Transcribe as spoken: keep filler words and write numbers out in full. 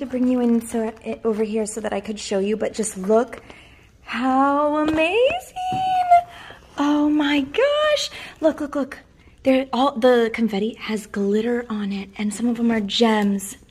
to bring you in so over here so that I could show you, but just look how amazing. Oh my gosh. Look, look, look. They're all, the confetti has glitter on it, and some of them are gems.